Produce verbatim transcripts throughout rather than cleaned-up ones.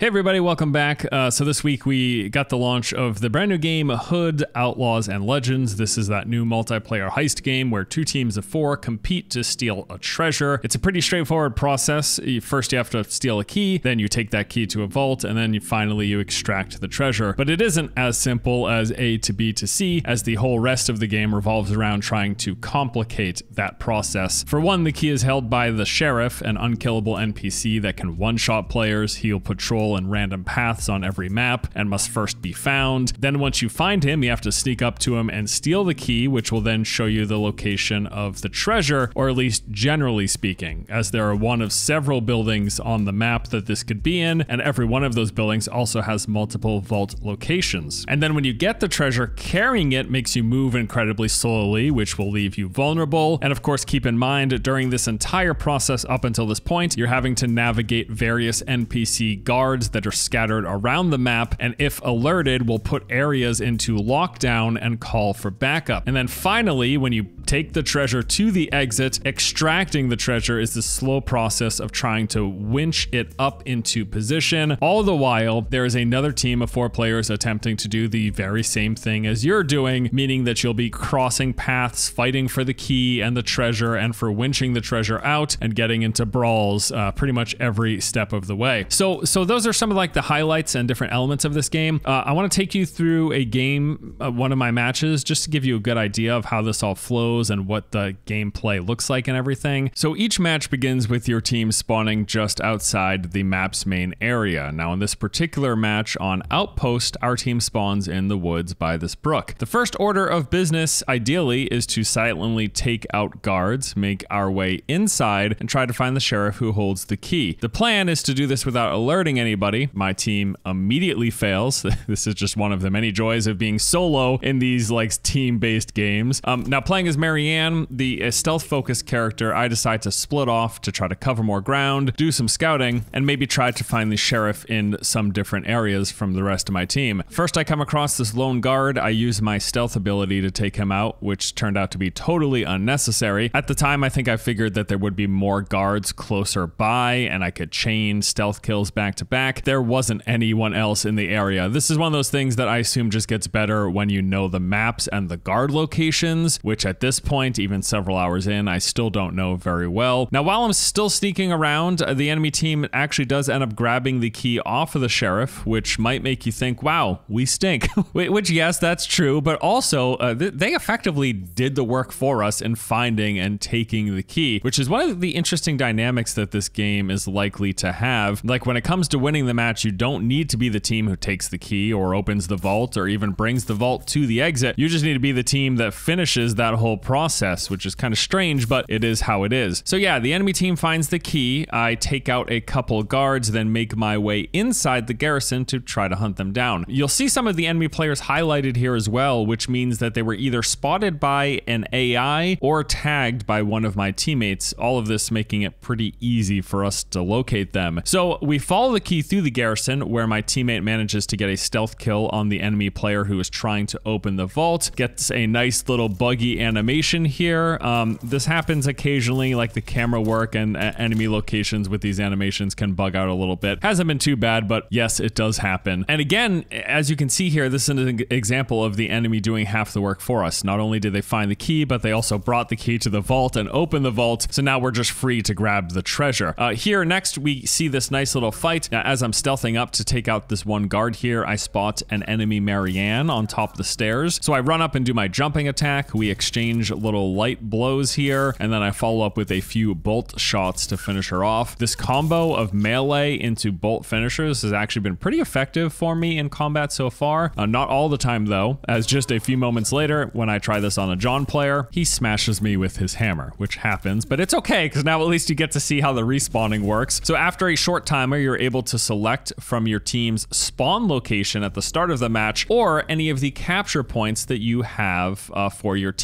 Hey everybody, welcome back. Uh, so this week we got the launch of the brand new game Hood, Outlaws, and Legends. This is that new multiplayer heist game where two teams of four compete to steal a treasure. It's a pretty straightforward process. First you have to steal a key, then you take that key to a vault, and then you finally you extract the treasure. But it isn't as simple as A to B to C, as the whole rest of the game revolves around trying to complicate that process. For one, the key is held by the sheriff, an unkillable N P C that can one-shot players. He'll patrol in random paths on every map and must first be found. Then once you find him, you have to sneak up to him and steal the key, which will then show you the location of the treasure, or at least generally speaking, as there are one of several buildings on the map that this could be in, and every one of those buildings also has multiple vault locations. And then when you get the treasure, carrying it makes you move incredibly slowly, which will leave you vulnerable. And of course, keep in mind, during this entire process up until this point, you're having to navigate various N P C guards that are scattered around the map, and if alerted, will put areas into lockdown and call for backup. And then finally, when you take the treasure to the exit, extracting the treasure is the slow process of trying to winch it up into position. All the while, there is another team of four players attempting to do the very same thing as you're doing, meaning that you'll be crossing paths, fighting for the key and the treasure, and for winching the treasure out and getting into brawls uh, pretty much every step of the way. So, so those are some of like the highlights and different elements of this game. Uh, I want to take you through a game, uh, one of my matches, just to give you a good idea of how this all flows and what the gameplay looks like and everything. So each match begins with your team spawning just outside the map's main area. Now in this particular match on Outpost, our team spawns in the woods by this brook. The first order of business, ideally, is to silently take out guards, make our way inside, and try to find the sheriff who holds the key. The plan is to do this without alerting anybody. My team immediately fails. This is just one of the many joys of being solo in these like team-based games. Um, now playing as Marianne, the uh, stealth-focused character, I decide to split off to try to cover more ground, do some scouting, and maybe try to find the sheriff in some different areas from the rest of my team. First, I come across this lone guard. I use my stealth ability to take him out, which turned out to be totally unnecessary. At the time, I think I figured that there would be more guards closer by, and I could chain stealth kills back to back. There wasn't anyone else in the area. This is one of those things that I assume just gets better when you know the maps and the guard locations, which at this point, even several hours in, I still don't know very well. Now, while I'm still sneaking around, the enemy team actually does end up grabbing the key off of the sheriff, which might make you think, wow, we stink. Which, yes, that's true, but also uh, th they effectively did the work for us in finding and taking the key, which is one of the interesting dynamics that this game is likely to have. Like when it comes to winning the match, you don't need to be the team who takes the key or opens the vault or even brings the vault to the exit. You just need to be the team that finishes that whole process, which is kind of strange, but it is how it is. So yeah, the enemy team finds the key. I take out a couple guards, then make my way inside the garrison to try to hunt them down. You'll see some of the enemy players highlighted here as well, which means that they were either spotted by an A I or tagged by one of my teammates, all of this making it pretty easy for us to locate them. So we follow the key through the garrison, where my teammate manages to get a stealth kill on the enemy player who is trying to open the vault. Gets a nice little buggy animation here. Um, this happens occasionally, like the camera work and uh, enemy locations with these animations can bug out a little bit. Hasn't been too bad, but yes, it does happen. And again, as you can see here, this is an example of the enemy doing half the work for us. Not only did they find the key, but they also brought the key to the vault and opened the vault. So now we're just free to grab the treasure. Uh, here next, we see this nice little fight. Now, as I'm stealthing up to take out this one guard here, I spot an enemy Marianne on top of the stairs. So I run up and do my jumping attack. We exchange little light blows here, and then I follow up with a few bolt shots to finish her off. This combo of melee into bolt finishers has actually been pretty effective for me in combat so far. Uh, not all the time though, as just a few moments later, when I try this on a John player, he smashes me with his hammer, which happens, but it's okay, because now at least you get to see how the respawning works. So after a short timer, you're able to select from your team's spawn location at the start of the match, or any of the capture points that you have uh, for your team. So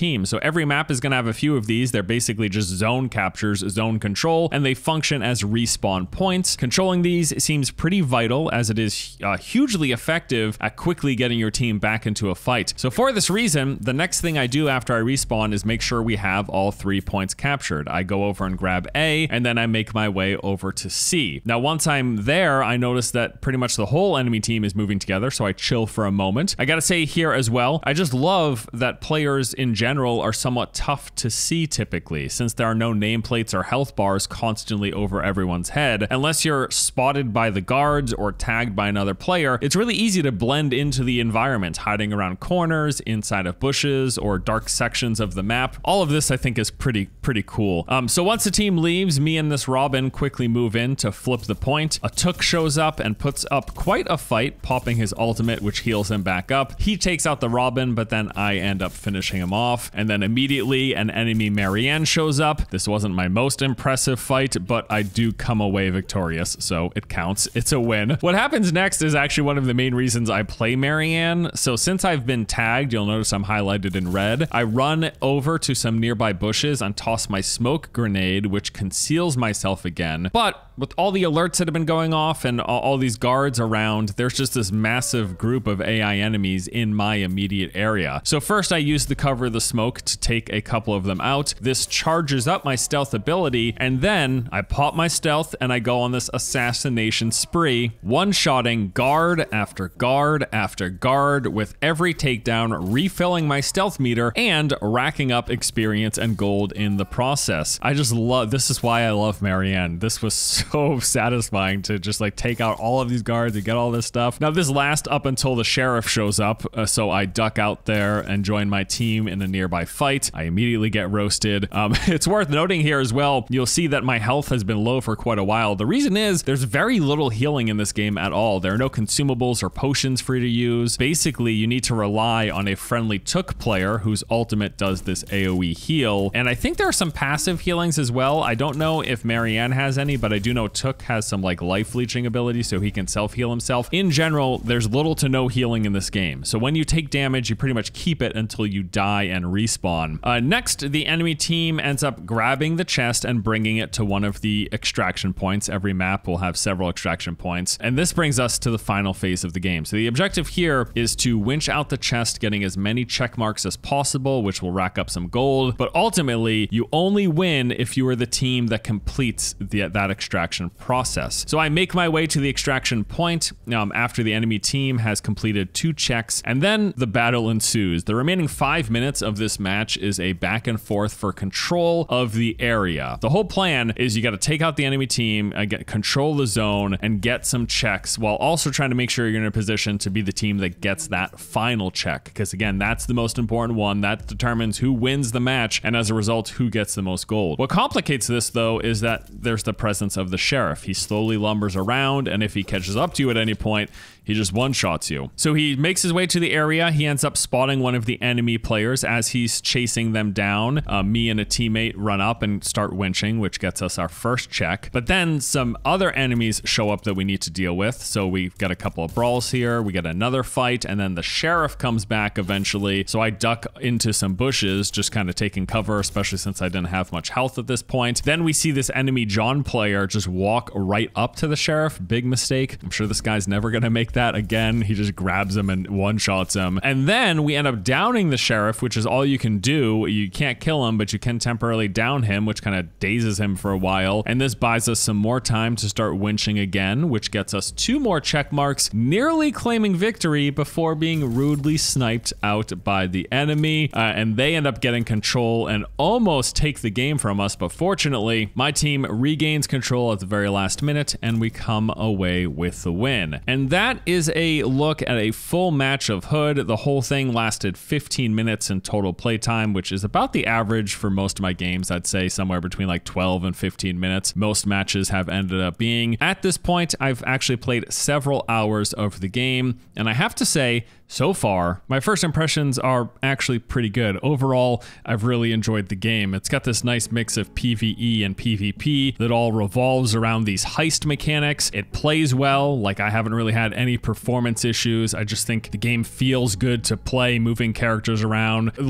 every map is going to have a few of these. They're basically just zone captures, zone control, and they function as respawn points. Controlling these seems pretty vital as it is uh, hugely effective at quickly getting your team back into a fight. So for this reason, the next thing I do after I respawn is make sure we have all three points captured. I go over and grab A, and then I make my way over to C. Now, once I'm there, I notice that pretty much the whole enemy team is moving together, so I chill for a moment. I gotta say here as well, I just love that players in general are somewhat tough to see typically, since there are no nameplates or health bars constantly over everyone's head. Unless you're spotted by the guards or tagged by another player, it's really easy to blend into the environment, hiding around corners, inside of bushes, or dark sections of the map. All of this I think is pretty, pretty cool. Um, so once the team leaves, me and this Robin quickly move in to flip the point. A Took shows up and puts up quite a fight, popping his ultimate, which heals him back up. He takes out the Robin, but then I end up finishing him off. And then immediately an enemy Marianne shows up. This wasn't my most impressive fight, but I do come away victorious, so it counts. It's a win. What happens next is actually one of the main reasons I play Marianne. So since I've been tagged, you'll notice I'm highlighted in red. I run over to some nearby bushes and toss my smoke grenade, which conceals myself again. But with all the alerts that have been going off and all, all these guards around, there's just this massive group of A I enemies in my immediate area. So first I use the cover of the smoke to take a couple of them out. This charges up my stealth ability, and then I pop my stealth and I go on this assassination spree, one-shotting guard after guard after guard, with every takedown refilling my stealth meter and racking up experience and gold in the process. I just love, this is why I love Marianne. This was so satisfying to just like take out all of these guards and get all this stuff. Now this lasts up until the sheriff shows up, uh, so I duck out there and join my team in a nearby fight. I immediately get roasted. Um, it's worth noting here as well, you'll see that my health has been low for quite a while. The reason is there's very little healing in this game at all. There are no consumables or potions for you to use. Basically, you need to rely on a friendly Took player whose ultimate does this AoE heal. And I think there are some passive healings as well. I don't know if Marianne has any, but I do know Took has some like life leeching ability, so he can self-heal himself. In general, there's little to no healing in this game. So when you take damage, you pretty much keep it until you die and respawn. Uh, next, the enemy team ends up grabbing the chest and bringing it to one of the extraction points. Every map will have several extraction points. And this brings us to the final phase of the game. So the objective here is to winch out the chest, getting as many check marks as possible, which will rack up some gold. But ultimately, you only win if you are the team that completes the, that extraction process. So I make my way to the extraction point um, after the enemy team has completed two checks, and then the battle ensues. The remaining five minutes of this match is a back and forth for control of the area. The whole plan is you got to take out the enemy team, uh, get, control the zone, and get some checks, while also trying to make sure you're in a position to be the team that gets that final check. Because again, that's the most important one. That determines who wins the match, and as a result, who gets the most gold. What complicates this, though, is that there's the presence of the sheriff. He slowly lumbers around, and if he catches up to you at any point, he just one-shots you. So he makes his way to the area. He ends up spotting one of the enemy players as he's chasing them down. Uh, me and a teammate run up and start winching, which gets us our first check. But then some other enemies show up that we need to deal with. So we've got a couple of brawls here. We get another fight, and then the sheriff comes back eventually. So I duck into some bushes, just kind of taking cover, especially since I didn't have much health at this point. Then we see this enemy John player just walk right up to the sheriff. Big mistake. I'm sure this guy's never going to make that again. He just grabs him and one-shots him. And then we end up downing the sheriff, which is all you can do. You can't kill him, but you can temporarily down him, which kind of dazes him for a while. And this buys us some more time to start winching again, which gets us two more check marks, nearly claiming victory before being rudely sniped out by the enemy. Uh, and they end up getting control and almost take the game from us. But fortunately, my team regains control at the very last minute, and we come away with the win. And that is a look at a full match of Hood. The whole thing lasted fifteen minutes in total playtime, which is about the average for most of my games. I'd say somewhere between like twelve and fifteen minutes. Most matches have ended up being. At this point, I've actually played several hours of the game, and I have to say, so far, my first impressions are actually pretty good. Overall, I've really enjoyed the game. It's got this nice mix of PvE and PvP that all revolves around these heist mechanics. It plays well, like I haven't really had any performance issues. I just think the game feels good to play, moving characters around, leaping over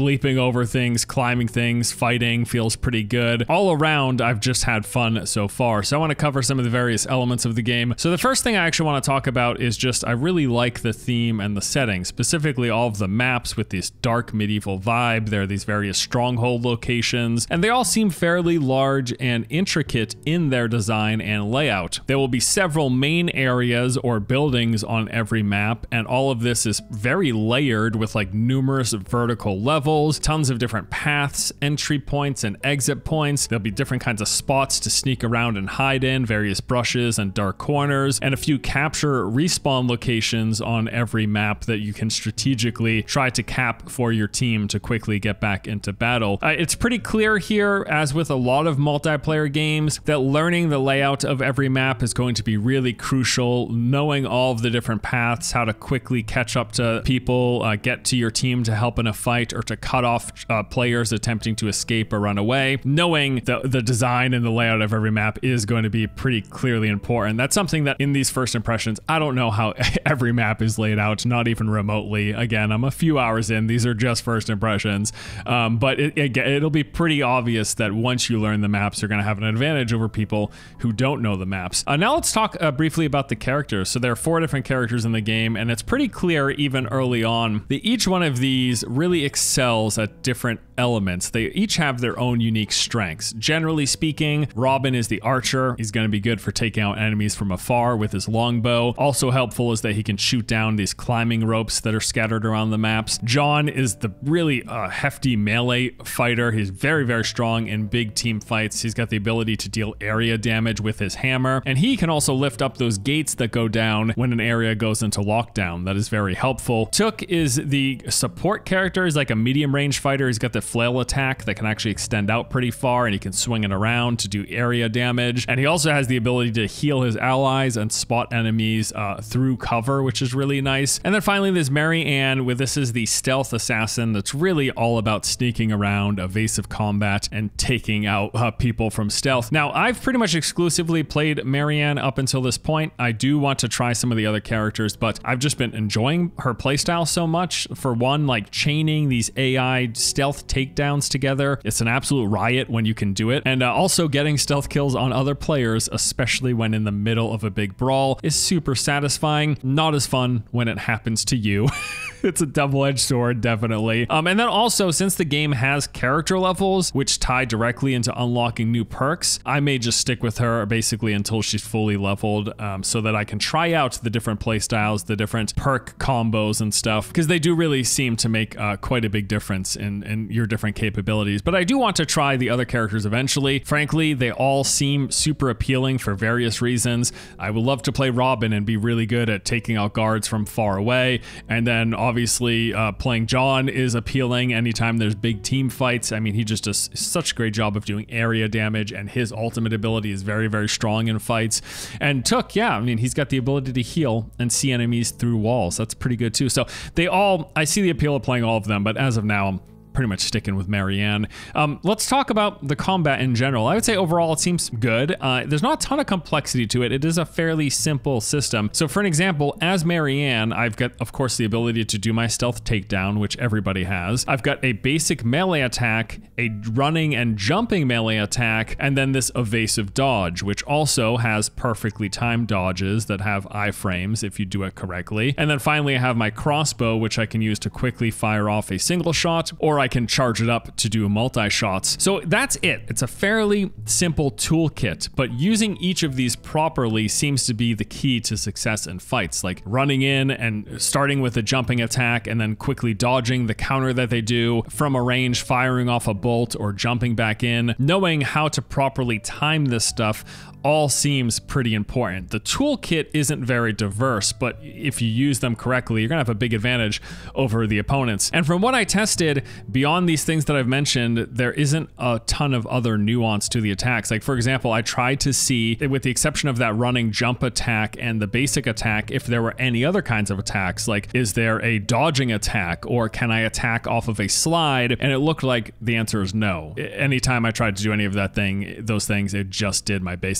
over things, climbing things, fighting feels pretty good. All around, I've just had fun so far. So I want to cover some of the various elements of the game. So the first thing I actually want to talk about is just I really like the theme and the setting, specifically all of the maps with this dark medieval vibe. There are these various stronghold locations, and they all seem fairly large and intricate in their design and layout. There will be several main areas or buildings on every map, and all of this is very layered with like numerous vertical levels, tons of different paths, entry points, and exit points. There'll be different kinds of spots to sneak around and hide in, various brushes and dark corners, and a few capture respawn locations on every map that you can strategically try to cap for your team to quickly get back into battle. Uh, it's pretty clear here, as with a lot of multiplayer games, that learning the layout of every map is going to be really crucial. Knowing all of the different paths, how to quickly catch up to people, uh, get to your team to help in a fight, or to cut off uh, players attempting to escape or run away. Knowing the, the design and the layout of every map is going to be pretty clearly important. That's something that in these first impressions, I don't know how every map is laid out, not even remotely. Again, I'm a few hours in. These are just first impressions. Um, but it, it, it'll be pretty obvious that once you learn the maps, you're going to have an advantage over people who don't know the maps. Uh, now let's talk uh, briefly about the characters. So there are four different characters in the game, and it's pretty clear even early on that each one of these really excels at different elements. They each have their own unique strengths. Generally speaking, Robin is the archer. He's going to be good for taking out enemies from afar with his longbow. Also helpful is that he can shoot down these climbing ropes that are scattered around the maps. John is the really uh, hefty melee fighter. He's very, very strong in big team fights. He's got the ability to deal area damage with his hammer, and he can also lift up those gates that go down when an area goes into lockdown. That is very helpful. Took is the support character. He's like a medium range fighter. He's got the flail attack that can actually extend out pretty far, and he can swing it around to do area damage. And he also has the ability to heal his allies and spot enemies uh, through cover, which is really nice. And then finally, there's Mary Ann, with this is the stealth assassin that's really all about sneaking around, evasive combat, and taking out uh, people from stealth. Now, I've pretty much exclusively played Mary Ann up until this point. I do want to try some of the other characters, but I've just been enjoying her playstyle so much. For one, like chaining these A I stealth takedowns together, it's an absolute riot when you can do it. And uh, also getting stealth kills on other players, especially when in the middle of a big brawl, is super satisfying. Not as fun when it happens to you. It's a double-edged sword, definitely. Um, and then also, since the game has character levels, which tie directly into unlocking new perks, I may just stick with her basically until she's fully leveled, um, so that I can try out the different playstyles, the different perk combos and stuff, because they do really seem to make uh, quite a big difference in, in your different capabilities. But I do want to try the other characters eventually. Frankly, they all seem super appealing for various reasons. I would love to play Robin and be really good at taking out guards from far away, and then obviously uh, playing John is appealing anytime there's big team fights. I mean, he just does such a great job of doing area damage, and his ultimate ability is very, very strong in fights. And Took, yeah, I mean, he's got the ability to heal and see enemies through walls. That's pretty good too. So they all, I see the appeal of playing all of them, but as of now, I'm pretty much sticking with Mary Ann. Um, let's talk about the combat in general. I would say overall it seems good. Uh, there's not a ton of complexity to it. It is a fairly simple system. So for an example, as Mary Ann, I've got, of course, the ability to do my stealth takedown, which everybody has. I've got a basic melee attack, a running and jumping melee attack, and then this evasive dodge, which also has perfectly timed dodges that have iframes if you do it correctly. And then finally, I have my crossbow, which I can use to quickly fire off a single shot, or I can charge it up to do multi-shots. So that's it. It's a fairly simple toolkit, but using each of these properly seems to be the key to success in fights, like running in and starting with a jumping attack and then quickly dodging the counter that they do from a range, firing off a bolt or jumping back in. Knowing how to properly time this stuff all seems pretty important. The toolkit isn't very diverse, but if you use them correctly, you're gonna have a big advantage over the opponents. And from what I tested, beyond these things that I've mentioned, there isn't a ton of other nuance to the attacks. Like for example, I tried to see, with the exception of that running jump attack and the basic attack, if there were any other kinds of attacks. Like, is there a dodging attack, or can I attack off of a slide? And it looked like the answer is no. Anytime I tried to do any of that thing, those things, it just did my basic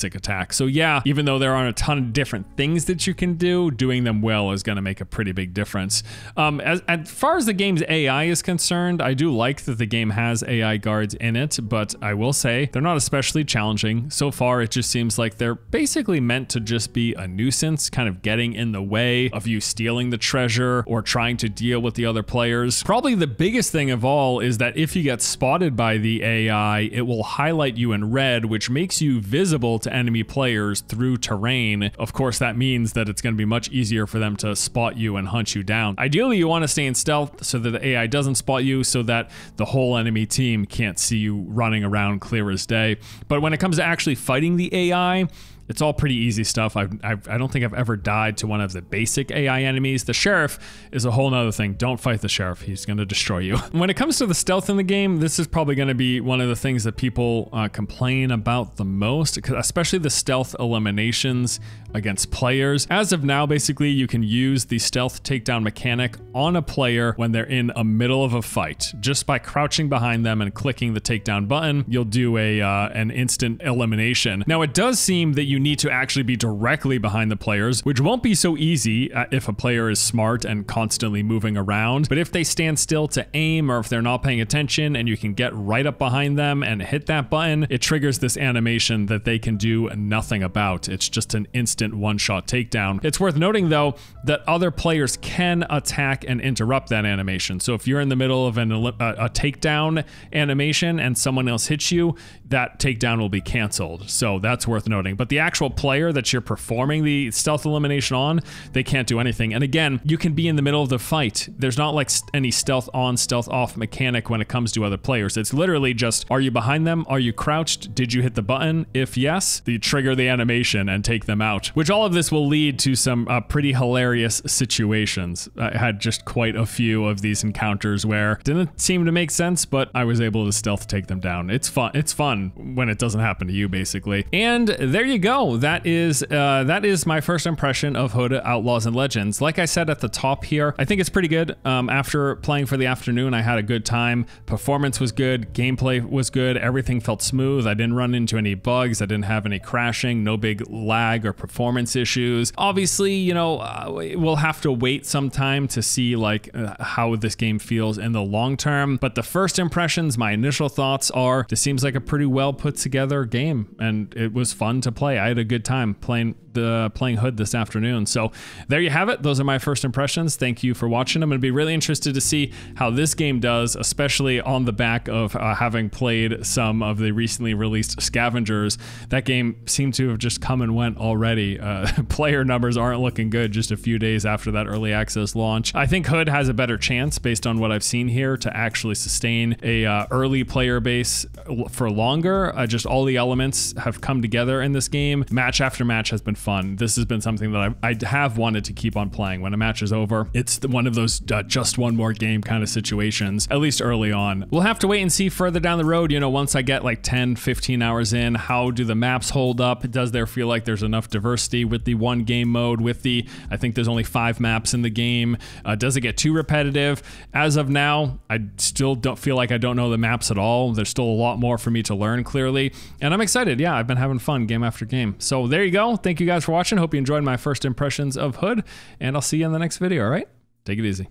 basic attack. So yeah, even though there aren't a ton of different things that you can do, doing them well is going to make a pretty big difference. Um, as, as far as the game's A I is concerned, I do like that the game has A I guards in it, but I will say they're not especially challenging. So far, it just seems like they're basically meant to just be a nuisance, kind of getting in the way of you stealing the treasure or trying to deal with the other players. Probably the biggest thing of all is that if you get spotted by the A I, it will highlight you in red, which makes you visible to enemy players through terrain. Of course, that means that it's going to be much easier for them to spot you and hunt you down. Ideally, you want to stay in stealth so that the A I doesn't spot you, so that the whole enemy team can't see you running around clear as day. But when it comes to actually fighting the A I, it's all pretty easy stuff. I've, I've, I don't think I've ever died to one of the basic A I enemies. The sheriff is a whole nother thing. Don't fight the sheriff. He's going to destroy you. When it comes to the stealth in the game, this is probably going to be one of the things that people uh, complain about the most, especially the stealth eliminations against players. As of now, basically, you can use the stealth takedown mechanic on a player when they're in a middle of a fight. Just by crouching behind them and clicking the takedown button, you'll do a uh, an instant elimination. Now, it does seem that you need to actually be directly behind the players, which won't be so easy if a player is smart and constantly moving around. But if they stand still to aim, or if they're not paying attention and you can get right up behind them and hit that button, it triggers this animation that they can do nothing about. It's just an instant one-shot takedown. It's worth noting, though, that other players can attack and interrupt that animation. So if you're in the middle of an, a, a takedown animation and someone else hits you, that takedown will be canceled. So that's worth noting. But the actual player that you're performing the stealth elimination on, they can't do anything. And again, you can be in the middle of the fight. There's not like any stealth on, stealth off mechanic when it comes to other players. It's literally just, are you behind them? Are you crouched? Did you hit the button? If yes, you trigger the animation and take them out, which all of this will lead to some uh, pretty hilarious situations. I had just quite a few of these encounters where it didn't seem to make sense, but I was able to stealth take them down. It's fun. It's fun when it doesn't happen to you, basically. And there you go. That is uh, that is my first impression of Hood, Outlaws, and Legends. Like I said at the top here, I think it's pretty good. Um, after playing for the afternoon, I had a good time. Performance was good. Gameplay was good. Everything felt smooth. I didn't run into any bugs. I didn't have any crashing, no big lag or performance issues. Obviously, you know, uh, we'll have to wait some time to see like uh, how this game feels in the long term. But the first impressions, my initial thoughts are, this seems like a pretty well put together game, and it was fun to play. I had a good time playing the playing Hood this afternoon. So there you have it. Those are my first impressions. Thank you for watching. I'm going to be really interested to see how this game does, especially on the back of uh, having played some of the recently released Scavengers. That game seemed to have just come and went already. Uh, player numbers aren't looking good just a few days after that early access launch. I think Hood has a better chance, based on what I've seen here, to actually sustain a uh, early player base for longer. Uh, just all the elements have come together in this game. Match after match has been fun. This has been something that I, I have wanted to keep on playing. When a match is over, it's the, one of those uh, just one more game kind of situations, at least early on. We'll have to wait and see further down the road, you know, once I get like ten, fifteen hours in, how do the maps hold up? Does there feel like there's enough diversity with the one game mode, with the, I think there's only five maps in the game. Uh, does it get too repetitive? As of now, I still don't feel like I don't know the maps at all. There's still a lot more for me to learn, clearly. And I'm excited. Yeah, I've been having fun game after game. So there you go. Thank you guys for watching. Hope you enjoyed my first impressions of Hood, and I'll see you in the next video, all right? Take it easy.